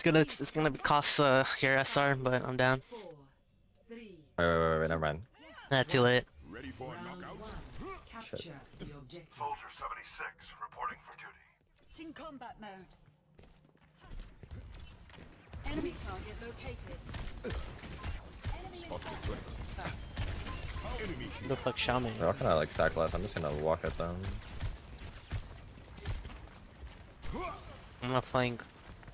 it's gonna cost your SR, but I'm down. Wait, never mind. Nah, too late. Ready for a knockout? Capture the objective. Soldier 76 reporting for duty. In combat mode. Enemy target located. Spot the threat. Enemy Who the fuck shot me? They're all kind of like sack left. I'm just gonna walk at them. I'm gonna flank.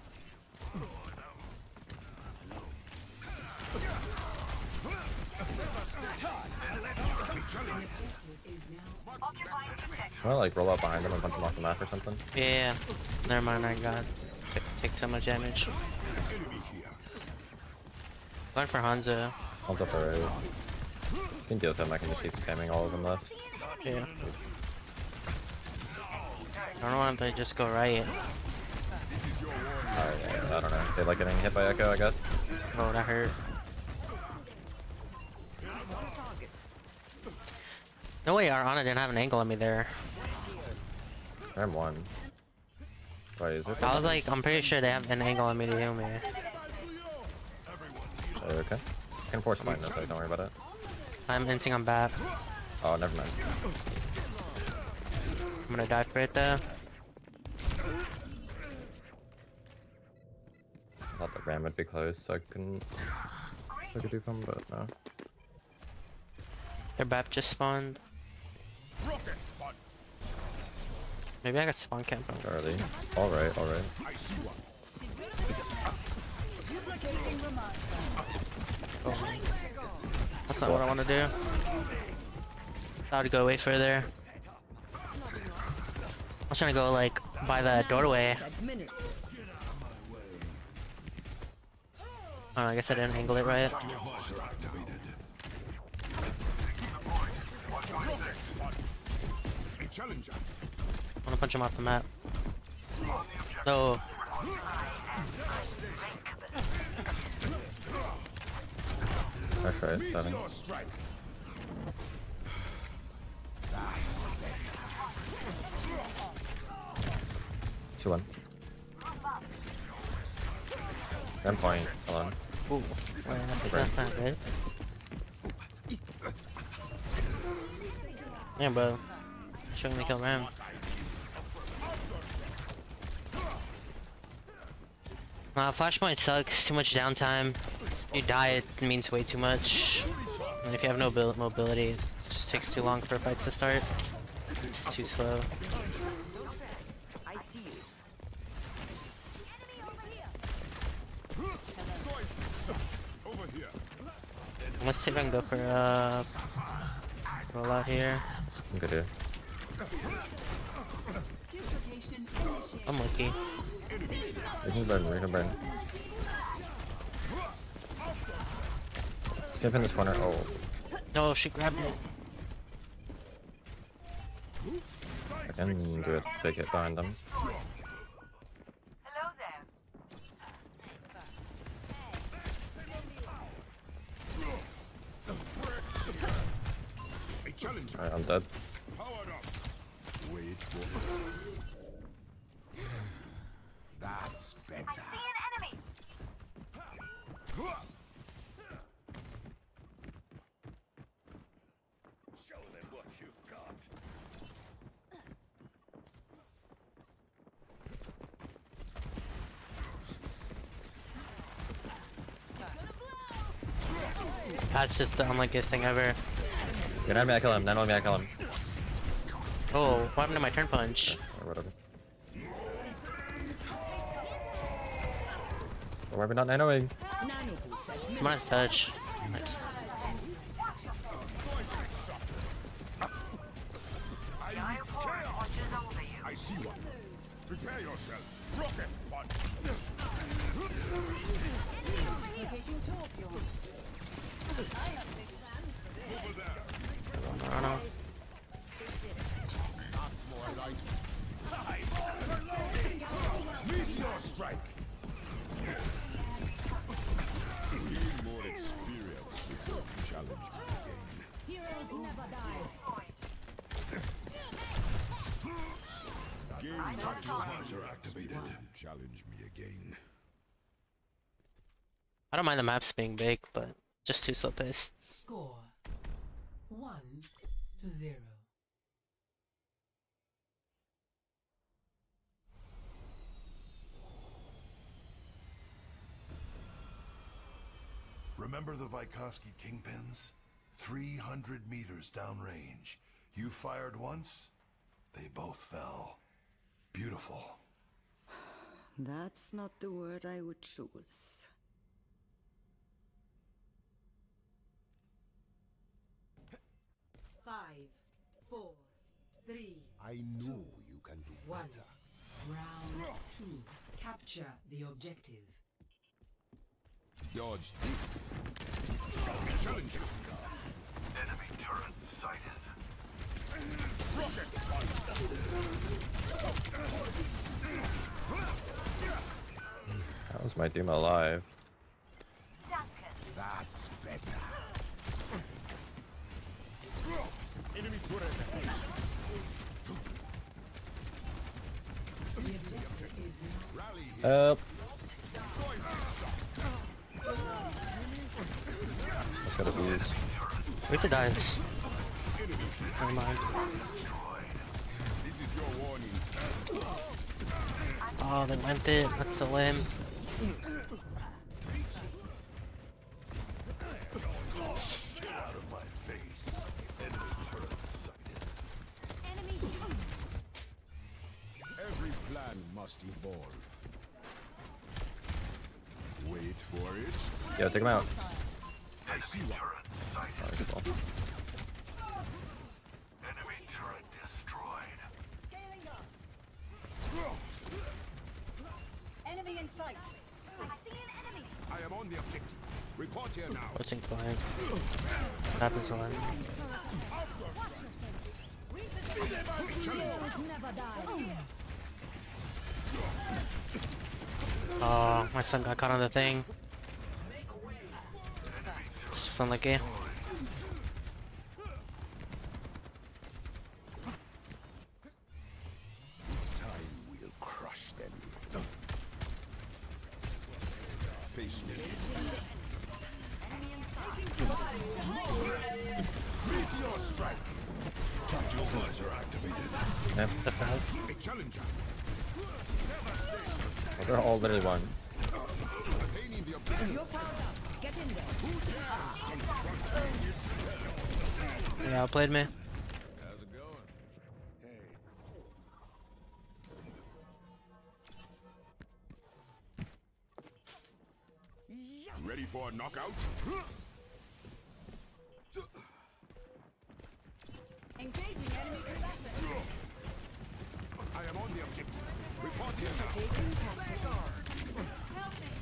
I'm gonna like roll up behind them and punch them off the map or something. Yeah. Never mind. I got take so much damage. enemy here. Going for Hanzo. One's up the right. You can deal with him. I can just keep spamming all of them left. Yeah. I don't want them to just go right. Alright, yeah, I don't know. They like getting hit by Echo, I guess. Oh, that hurt. No way, our Ana didn't have an angle on me there. I'm one. Wait, is it? I was like, I'm pretty sure they have an angle on me to heal me. Okay. I can force mine this, so don't worry about it. I'm inting on bat. Oh, never mind. I'm gonna die for it though. I thought the ram would be close, so I couldn't. I could do them, but no. Their BAP just spawned. Maybe I got spawn camp on. Charlie. Alright, alright. I see one. Oh. That's not what I want to do. I would go way further. I was trying to go like by the doorway. Oh, I guess I didn't angle it right. A challenger. I'm gonna punch him off the map. No. That's right, Meet 7. your strike. 2-1. Gun point. Hold on. Ooh. That's not good. Yeah, bro. Showing me kill him. Flashpoint sucks. Too much downtime. If you die, it means way too much. And if you have no mobility, it just takes too long for fights to start. It's too slow. I see you. Over here. Let's see if I can go for rollout here. I'm good here. I'm lucky. We can burn, we can burn. Skip in this corner. Oh. No, she grabbed me. I can do a big hit behind them. Hello there. A challenger. Alright, I'm dead. Powered up. Wait for it. That's better. I see an enemy. Show them what you've got. That's just the unluckiest thing ever. You're not me, I kill him. Not only me, I kill him. Oh, what happened to my turn punch? Or whatever. Or why are we not nanoing? Come on, let's touch. Nice. I see one. Prepare yourself. Rocket one. Over there. I don't know. That's more like. Meteor strike. Need more experience before you challenge me again. Heroes never die. Game time are activated. Challenge me again. I don't mind the maps being big, but just too slow paced. Score 1-0. Remember the Vykovsky kingpins? 300 meters downrange. You fired once, they both fell. Beautiful. That's not the word I would choose. Five, four, three, I know you can do one. better. Round 2. Capture the objective. Dodge this. Challenger. Enemy turret sighted. How is my team alive? That's better. Enemy turret. The objective is now Rally. Help! Just gotta lose. Where's the dice? Never mind. This is your warning. Oh, they went it. That's so lame. Get out of my face. Enemy turret sighted. Every plan must evolve. Wait for it. Yo, take him out. I see Enemy one. turret sighted. Oh, good ball. Enemy turret destroyed. Scaling up. Enemy in sight. I see an enemy. I am on the objective. Report here now. Watching flying. Happens a lot. Heroes never die. Oh, my son got caught on the thing. It's just unlucky. This time we'll crush them. Face me. Meteor strike. Tactical guns are activated. Yep. Defend. A challenger. Well, they're all literally one. Attaining the objective. Yeah, outplayed me. How's it going? Hey. Ready for a knockout? Engaging enemy combatant. I am on the objective. Report here now. Help me.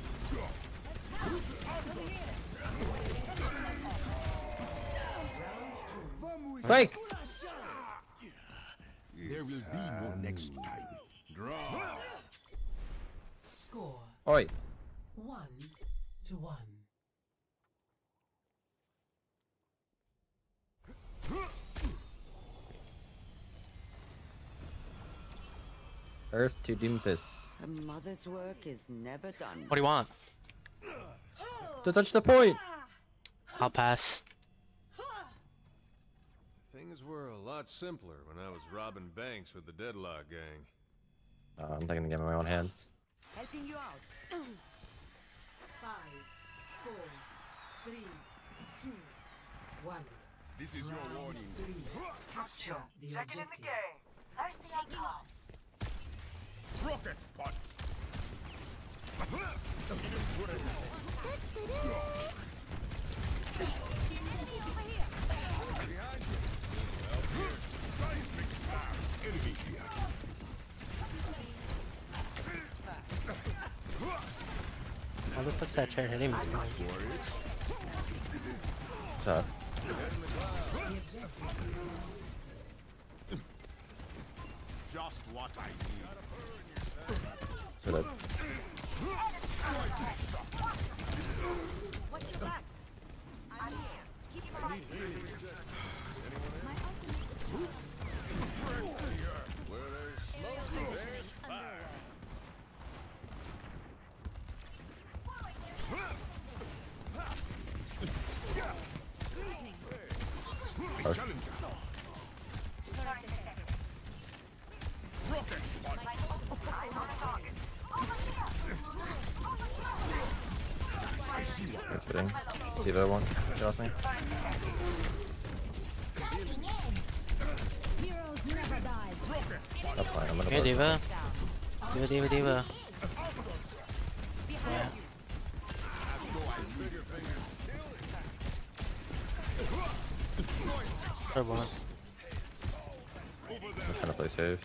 Break! There will be no next time. Draw. score Oi! 1-1. Earth to Doomfist. A mother's work is never done. What do you want? To touch the point! I'll pass. Things were a lot simpler when I was robbing banks with the Deadlock gang. I'm taking the game in my own hands. Helping you out. 5, 4, 3, 2, 1. This is your warning. 3. Capture the objective. Mercy on top. Rocket punch. Enemy over here. Seismic slam. Enemy here. How the fuck's that chair hitting me? What's up? Just what I need. So that Watch your back. I'm here. Keep your eye. My Where there's smoke, there's fire. Harsh. That's fitting. See that one? Get off me. That's fine, I'm gonna Here, burst. Diva. Diva. Yeah. Third one. I'm just trying to play safe.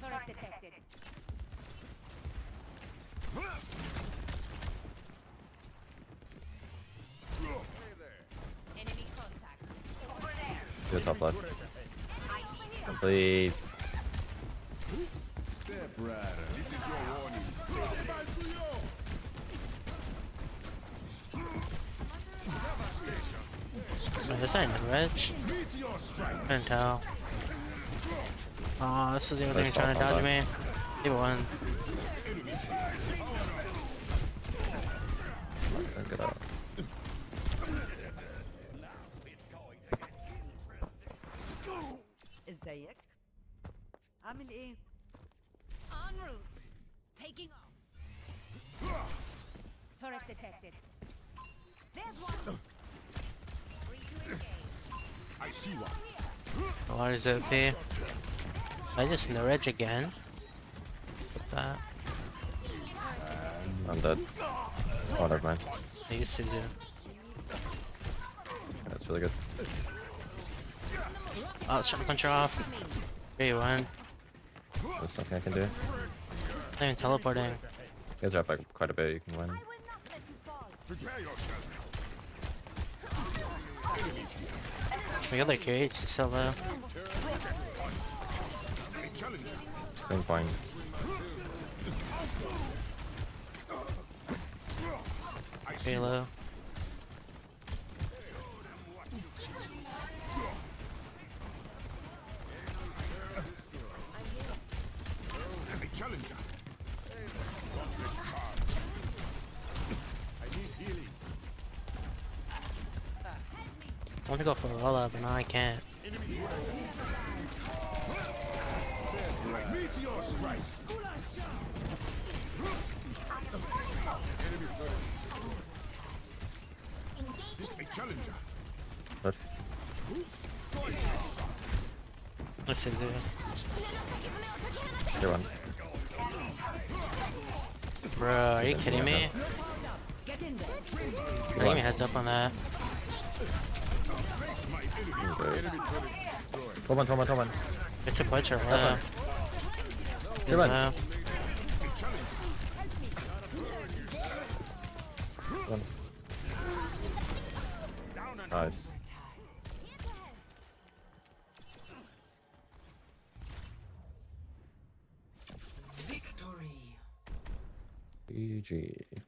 Enemy contact. Over there. Do the top left. Please. Step right. This is your warning. Oh, this ain't reg. Couldn't tell. Oh, this is even Nice trying to shot, dodge come me. Give it one. Get out. ازيك؟ عامل ايه؟ En route. Taking off. Turret detected. There's one. Free to engage. I see one. What is it, P? I just no reg again. What's that? I'm dead. Oh, never mind. I used to do. That's really good. Oh, let's try to punch her off. 3-1. There's nothing I can do. Not even teleporting. You guys are up like quite a bit, you can win. Prepare yourself. We got like cage, it's so low. Green point. Pretty low. Heavy challenger. I need healing. I want to go for a rollout, but now I can't. Meteor strike. This a challenger. But Let's see, dude. get one. Bro, are you kidding me? Bro, give me a heads up on that. Come on. It's a punch or low. Good one. Low. One. Nice. Victory. GG.